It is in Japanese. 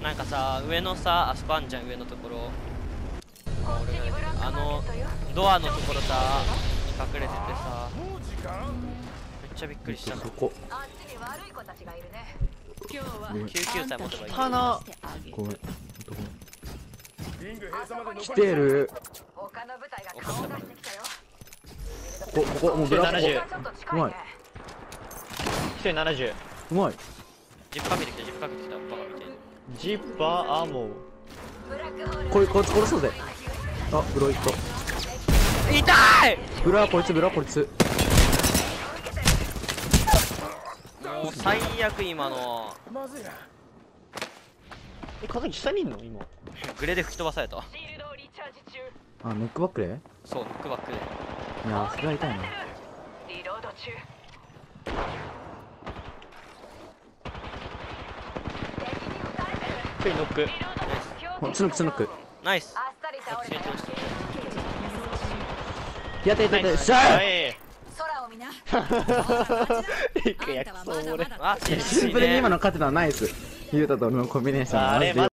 なんかさ、上のさ、あそこあんじゃん、上のところ。俺がドアのところさ、隠れててさ、めっちゃびっくりしたの。 そこ。 救急車持てばいい。 花ごめん。来てる。ここもうブラック。うまい。 1人70。 うまい。 ジップかけてきた、ジップかけてきた、バカみたいに。 ジッパーアモこいつ殺そうぜ。あ、ブロイット。 痛い。 ブラこいつ、ブラこいつ。 もう最悪今の。 カズキ下にいんの今。 グレで吹き飛ばされた。 あ、ネックバックで。 そう、ノックバックで。 いやー、それは痛いな。 1人ノック。 ツノックツノック。 ナイス。 やったやったやった。しゃー。 空を見な。いくやくそ俺。 あ、 シンプルに今の勝てたのナイス。ユータと俺のコンビネーションマジで